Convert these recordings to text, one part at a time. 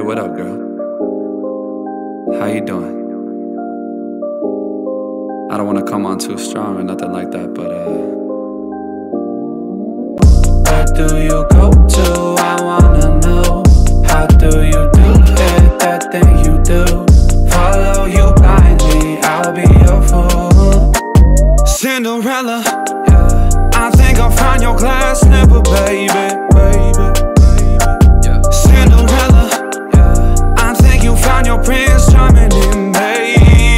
what up, girl? How you doing? I don't want to come on too strong or nothing like that, but where do you go to? I wanna know. How do you do it, that thing you do? Follow you blindly, I'll be your fool. Cinderella, yeah. I think I'll find your glass slipper, baby. Cinderella, yeah. I think you found your prince charming in me.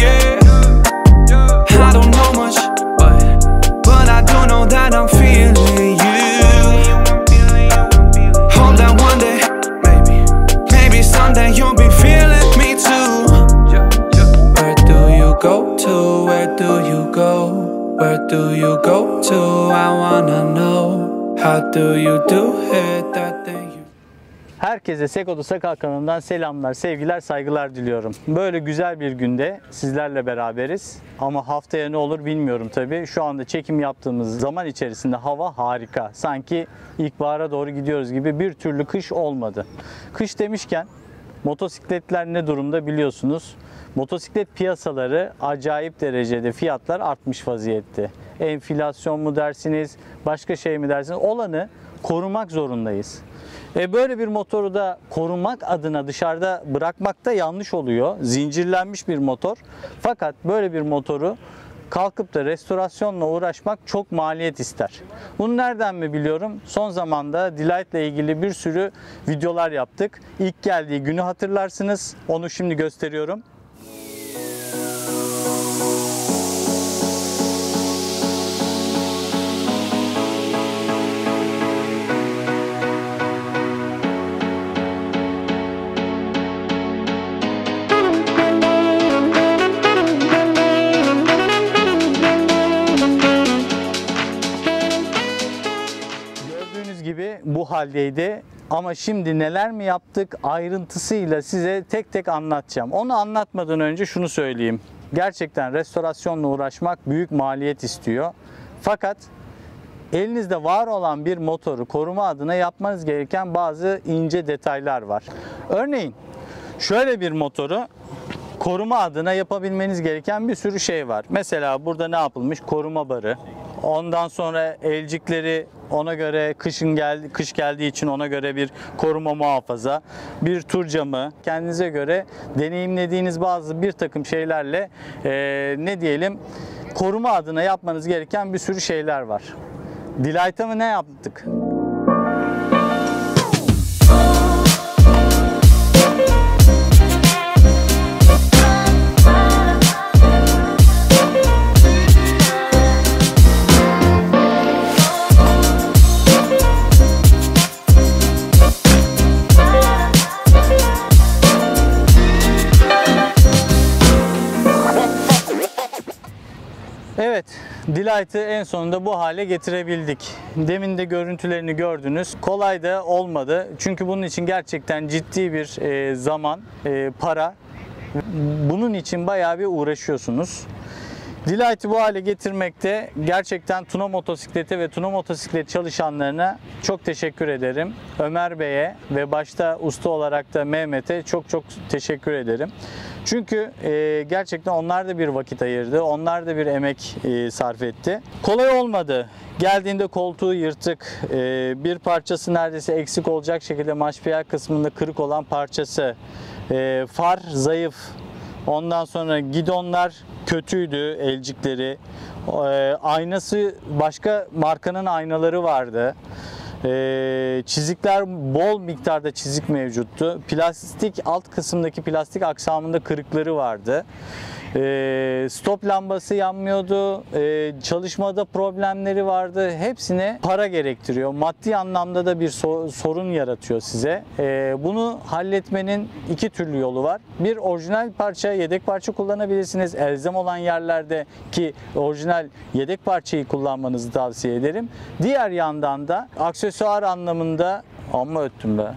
I don't know much, but I do know that I'm feeling you. Hope that one day, maybe someday you'll be feeling me too. Where do you go to? Where do you go? Where do you go to? I wanna know. How do you do it, that thing you... Herkese Seko'da Sakal kanalından selamlar, sevgiler, saygılar diliyorum. Böyle güzel bir günde sizlerle beraberiz. Ama haftaya ne olur bilmiyorum tabii. Şu anda çekim yaptığımız zaman içerisinde hava harika. Sanki ilkbahara doğru gidiyoruz gibi, bir türlü kış olmadı. Kış demişken motosikletler ne durumda biliyorsunuz. Motosiklet piyasaları acayip derecede, fiyatlar artmış vaziyette. Enflasyon mu dersiniz, başka şey mi dersiniz? Olanı korumak zorundayız. Böyle bir motoru da korumak adına dışarıda bırakmak da yanlış oluyor. Zincirlenmiş bir motor. Fakat böyle bir motoru kalkıp da restorasyonla uğraşmak çok maliyet ister. Bunu nereden mi biliyorum? Son zamanda Delight ile ilgili bir sürü videolar yaptık. İlk geldiği günü hatırlarsınız. Onu şimdi gösteriyorum. Bu haldeydi ama şimdi neler mi yaptık ayrıntısıyla size tek tek anlatacağım. Onu anlatmadan önce şunu söyleyeyim. Gerçekten restorasyonla uğraşmak büyük maliyet istiyor. Fakat elinizde var olan bir motoru koruma adına yapmanız gereken bazı ince detaylar var. Örneğin şöyle bir motoru koruma adına yapabilmeniz gereken bir sürü şey var. Mesela burada ne yapılmış? Koruma barı. Ondan sonra elcikleri, ona göre kış geldiği için ona göre bir koruma muhafaza, bir tur camı, kendinize göre deneyimlediğiniz bir takım şeylerle ne diyelim, koruma adına yapmanız gereken bir sürü şeyler var. Delight'a mı ne yaptık? Evet, Delight'ı en sonunda bu hale getirebildik. Demin de görüntülerini gördünüz. Kolay da olmadı. Çünkü bunun için gerçekten ciddi bir zaman, para. Bunun için bayağı bir uğraşıyorsunuz. Delight'ı bu hale getirmekte gerçekten Tuna Motosiklet'e ve Tuna Motosiklet çalışanlarına çok teşekkür ederim. Ömer Bey'e ve başta usta olarak da Mehmet'e çok teşekkür ederim. Çünkü gerçekten onlar da bir vakit ayırdı, onlar da bir emek sarf etti. Kolay olmadı. Geldiğinde koltuğu yırtık, bir parçası neredeyse eksik olacak şekilde maşpiyer kısmında kırık olan parçası, far zayıf. Ondan sonra gidonlar kötüydü, elcikleri. Aynası başka markanın aynaları vardı. Çizikler, bol miktarda çizik mevcuttu. Plastik, alt kısımdaki plastik aksamında kırıkları vardı. Stop lambası yanmıyordu. Çalışmada problemleri vardı. Hepsine para gerektiriyor. Maddi anlamda da bir sorun yaratıyor size. Bunu halletmenin iki türlü yolu var. Bir, orijinal parça, yedek parça kullanabilirsiniz. Elzem olan yerlerde ki orijinal yedek parçayı kullanmanızı tavsiye ederim. Diğer yandan da aksesuar anlamında, amma öttüm be.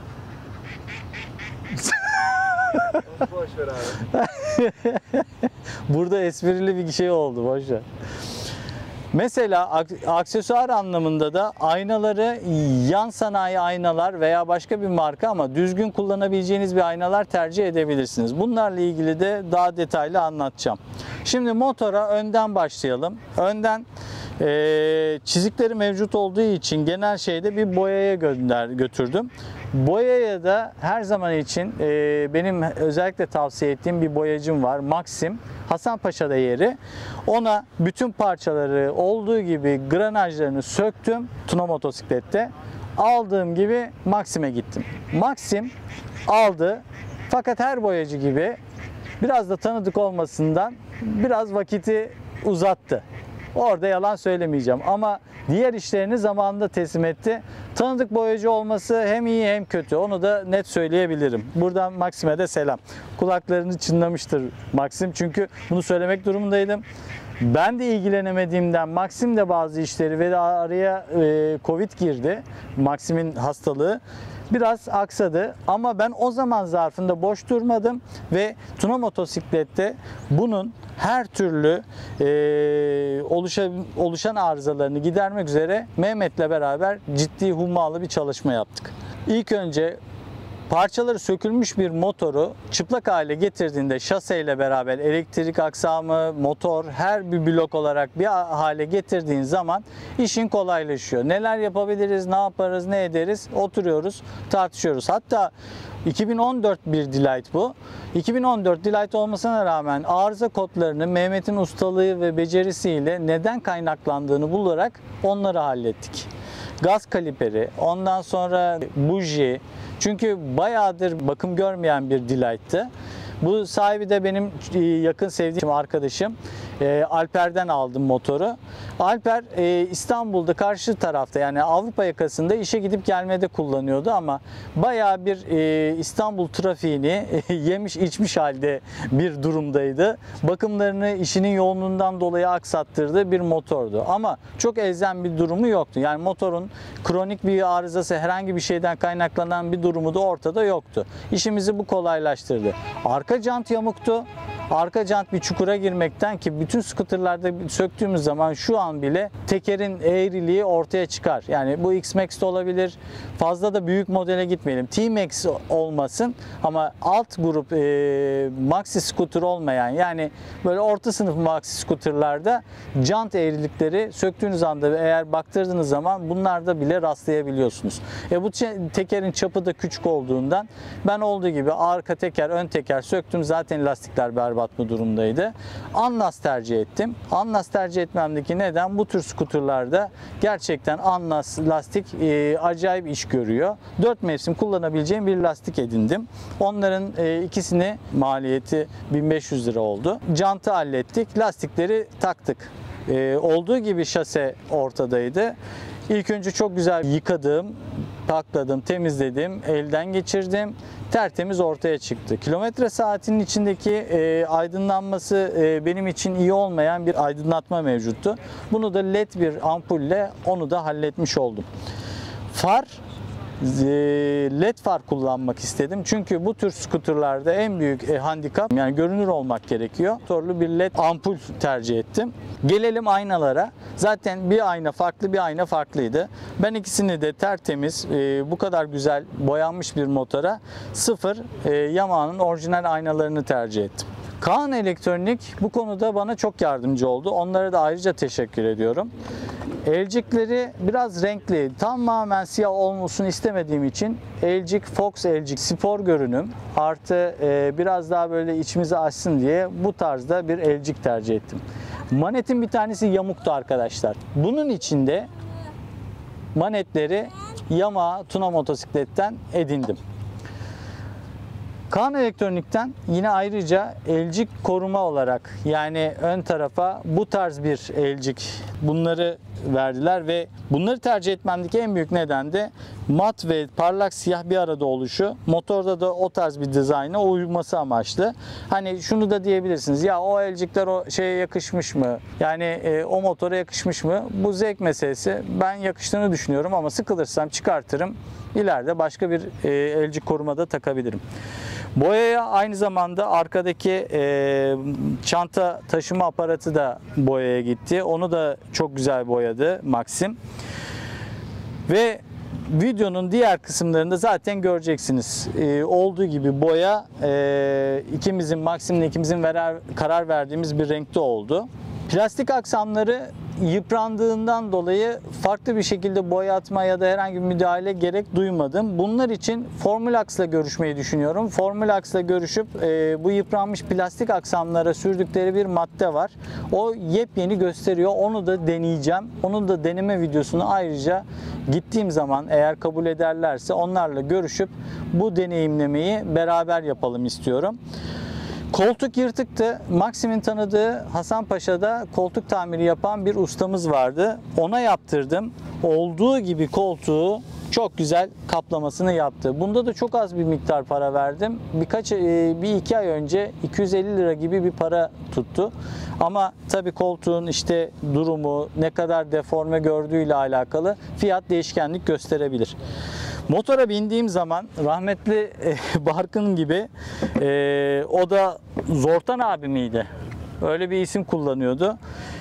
Boş ver abi. Burada esprili bir şey oldu, boş ver. Mesela aksesuar anlamında da aynaları yan sanayi aynalar veya başka bir marka ama düzgün kullanabileceğiniz bir aynalar tercih edebilirsiniz. Bunlarla ilgili de daha detaylı anlatacağım. Şimdi motora önden başlayalım. Önden çizikleri mevcut olduğu için genel şeyde bir boyaya götürdüm. Boyaya da her zaman için benim özellikle tavsiye ettiğim bir boyacım var. Maxim. Hasanpaşa'da yeri. Ona bütün parçaları olduğu gibi granajlarını söktüm Tuna Motosiklet'te. Aldığım gibi Maxim'e gittim. Maxim aldı. Fakat her boyacı gibi biraz da tanıdık olmasından biraz vakiti uzattı. Orada yalan söylemeyeceğim ama diğer işlerini zamanında teslim etti. Tanıdık boyacı olması hem iyi hem kötü. Onu da net söyleyebilirim. Buradan Maxim'e de selam. Kulaklarını çınlamıştır Maxim. Çünkü bunu söylemek durumundaydım. Ben de ilgilenemediğimden Maxim de bazı işleri ve de araya Covid girdi. Maxim'in hastalığı biraz aksadı ama ben o zaman zarfında boş durmadım ve Tuna Motosiklet'te bunun her türlü oluşan arızalarını gidermek üzere Mehmet'le beraber ciddi hummalı bir çalışma yaptık. İlk önce parçaları sökülmüş bir motoru çıplak hale getirdiğinde şaseyle beraber elektrik aksamı, motor her bir blok olarak bir hale getirdiğin zaman işin kolaylaşıyor. Neler yapabiliriz, ne yaparız, ne ederiz oturuyoruz, tartışıyoruz. Hatta 2014 bir Delight bu. 2014 Delight olmasına rağmen arıza kodlarını Mehmet'in ustalığı ve becerisiyle neden kaynaklandığını bularak onları hallettik. Gaz kaliperi, ondan sonra buji. Çünkü bayağıdır bakım görmeyen bir Delight'tı. Bu sahibi de benim yakın sevdiğim arkadaşım. Alper'den aldım motoru. Alper İstanbul'da karşı tarafta yani Avrupa yakasında işe gidip gelmede kullanıyordu ama bayağı bir İstanbul trafiğini yemiş içmiş halde bir durumdaydı. Bakımlarını işinin yoğunluğundan dolayı aksattırdığı bir motordu. Ama çok elzem bir durumu yoktu. Yani motorun kronik bir arızası herhangi bir şeyden kaynaklanan bir durumu da ortada yoktu. İşimizi bu kolaylaştırdı. Arka jant yamuktu. Arka jant bir çukura girmekten ki bütün scooterlarda söktüğümüz zaman şu an bile tekerin eğriliği ortaya çıkar. Yani bu X-Max de olabilir. Fazla da büyük modele gitmeyelim. T-Max olmasın ama alt grup maxi scooter olmayan yani böyle orta sınıf maxi scooterlarda jant eğrilikleri söktüğünüz anda eğer baktırdığınız zaman bunlarda bile rastlayabiliyorsunuz. Bu tekerin çapı da küçük olduğundan ben olduğu gibi arka teker, ön teker söktüm. Zaten lastikler berbat bu durumdaydı. Anlas tercih ettim. Anlas tercih etmemdeki neden bu tür skuterlarda gerçekten Anlas lastik acayip iş görüyor. 4 mevsim kullanabileceğim bir lastik edindim. Onların ikisini maliyeti 1500 lira oldu. Jantı hallettik. Lastikleri taktık. Olduğu gibi şase ortadaydı. İlk önce çok güzel yıkadım, pakladım, temizledim, elden geçirdim. Tertemiz ortaya çıktı. Kilometre saatinin içindeki aydınlanması benim için iyi olmayan bir aydınlatma mevcuttu. Bunu da led bir ampulle onu da halletmiş oldum. Far, led far kullanmak istedim. Çünkü bu tür skuterlarda en büyük handikap yani görünür olmak gerekiyor. Motorlu bir led ampul tercih ettim. Gelelim aynalara. Zaten bir ayna farklı, bir ayna farklıydı. Ben ikisini de tertemiz, bu kadar güzel boyanmış bir motora sıfır Yamaha'nın orijinal aynalarını tercih ettim. Kaan Elektronik bu konuda bana çok yardımcı oldu. Onlara da ayrıca teşekkür ediyorum. Elcikleri biraz renkli, tamamen siyah olmasını istemediğim için elcik, Fox elcik spor görünüm artı biraz daha böyle içimizi açsın diye bu tarzda bir elcik tercih ettim. Manetin bir tanesi yamuktu arkadaşlar. Bunun içinde manetleri Yamaha Tuna Motosiklet'ten edindim. Kaan Elektronik'ten yine ayrıca elcik koruma olarak yani ön tarafa bu tarz bir elcik bunları verdiler ve bunları tercih etmemdeki en büyük neden de mat ve parlak siyah bir arada oluşu. Motorda da o tarz bir dizayna uyması amaçlı. Hani şunu da diyebilirsiniz ya o elcikler o şeye yakışmış mı? Yani o motora yakışmış mı? Bu zevk meselesi. Ben yakıştığını düşünüyorum ama sıkılırsam çıkartırım. İleride başka bir elcik koruma da takabilirim. Boyaya aynı zamanda arkadaki çanta taşıma aparatı da boyaya gitti. Onu da çok güzel boyadı Maxim. Ve videonun diğer kısımlarında zaten göreceksiniz. Olduğu gibi boya Maxim'le ikimizin karar verdiğimiz bir renkte oldu. Plastik aksamları yıprandığından dolayı farklı bir şekilde boyatma ya da herhangi bir müdahale gerek duymadım. Bunlar için Formulax'la görüşmeyi düşünüyorum. Formulax'la görüşüp bu yıpranmış plastik aksamlara sürdükleri bir madde var. O yepyeni gösteriyor. Onu da deneyeceğim. Onun da deneme videosunu ayrıca gittiğim zaman eğer kabul ederlerse onlarla görüşüp bu deneyimlemeyi beraber yapalım istiyorum. Koltuk yırtıktı. Maxim'in tanıdığı Hasanpaşa'da koltuk tamiri yapan bir ustamız vardı. Ona yaptırdım. Olduğu gibi koltuğu çok güzel kaplamasını yaptı. Bunda da çok az bir miktar para verdim. Bir iki ay önce 250 lira gibi bir para tuttu. Ama tabii koltuğun işte durumu, ne kadar deforme gördüğüyle alakalı fiyat değişkenlik gösterebilir. Motora bindiğim zaman rahmetli Barkın gibi o da Zortan abi miydi? Öyle bir isim kullanıyordu.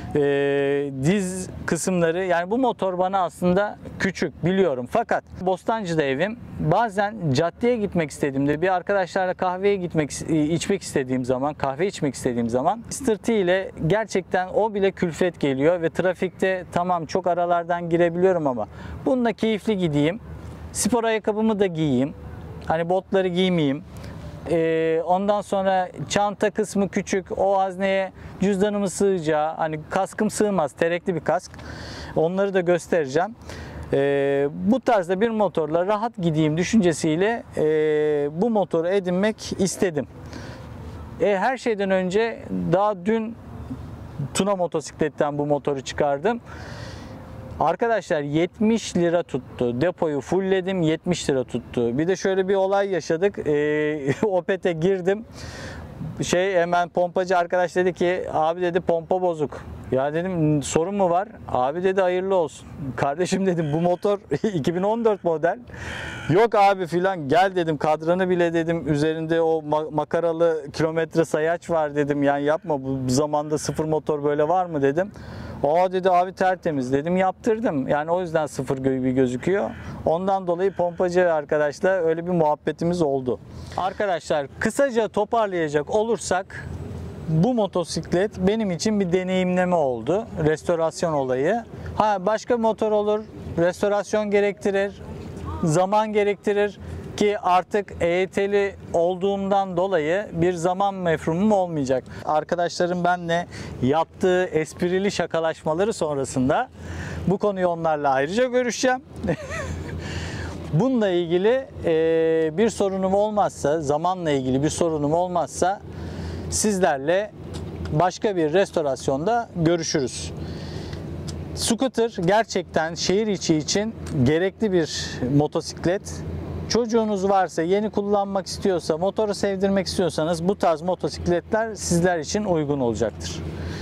Diz kısımları, yani bu motor bana aslında küçük biliyorum. Fakat Bostancı'da evim. Bazen caddeye gitmek istediğimde, bir arkadaşlarla kahve içmek istediğim zaman Mr. T ile gerçekten o bile külfet geliyor ve trafikte tamam çok aralardan girebiliyorum ama bununla keyifli gideyim. Spor ayakkabımı da giyeyim. Hani botları giymeyeyim. Ondan sonra çanta kısmı küçük. O hazneye cüzdanımı sığacağı, hani kaskım sığmaz. Terekli bir kask. Onları da göstereceğim. Bu tarzda bir motorla rahat gideyim düşüncesiyle bu motoru edinmek istedim. Her şeyden önce daha dün Tuna Motosiklet'ten bu motoru çıkardım. Arkadaşlar 70 lira tuttu. Depoyu fullledim, 70 lira tuttu. Bir de şöyle bir olay yaşadık. Opet'e girdim. Hemen pompacı arkadaş dedi ki abi dedi pompa bozuk. Ya dedim sorun mu var? Abi dedi hayırlı olsun. Kardeşim dedim bu motor 2014 model. Yok abi filan, gel dedim kadranı bile dedim üzerinde o makaralı kilometre sayaç var dedim. Yani yapma, bu zamanda sıfır motor böyle var mı dedim. O dedi abi tertemiz dedim, yaptırdım. Yani o yüzden sıfır gibi gözüküyor. Ondan dolayı pompacı arkadaşla öyle bir muhabbetimiz oldu. Arkadaşlar kısaca toparlayacak olursak bu motosiklet benim için bir deneyimleme oldu. Restorasyon olayı. Başka motor olur, restorasyon gerektirir, zaman gerektirir ki artık EYT'li olduğumdan dolayı bir zaman mefhumum olmayacak. Arkadaşlarım benimle yaptığı esprili şakalaşmaları sonrasında bu konuyu onlarla ayrıca görüşeceğim. Bununla ilgili bir sorunum olmazsa, zamanla ilgili bir sorunum olmazsa sizlerle başka bir restorasyonda görüşürüz. Scooter gerçekten şehir içi için gerekli bir motosiklet. Çocuğunuz varsa, yeni kullanmak istiyorsa, motoru sevdirmek istiyorsanız bu tarz motosikletler sizler için uygun olacaktır.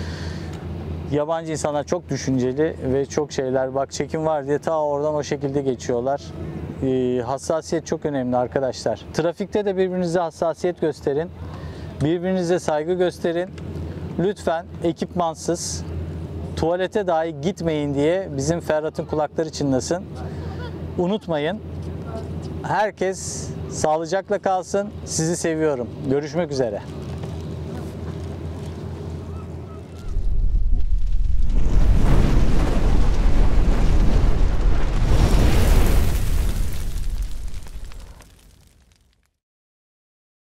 Yabancı insanlar çok düşünceli ve çok şeyler, bak çekim var diye ta oradan o şekilde geçiyorlar. Hassasiyet çok önemli arkadaşlar. Trafikte de birbirinize hassasiyet gösterin. Birbirinize saygı gösterin. Lütfen ekipmansız tuvalete dahi gitmeyin diye bizim Ferhat'ın kulakları çınlasın. Unutmayın. Herkes sağlıcakla kalsın. Sizi seviyorum. Görüşmek üzere.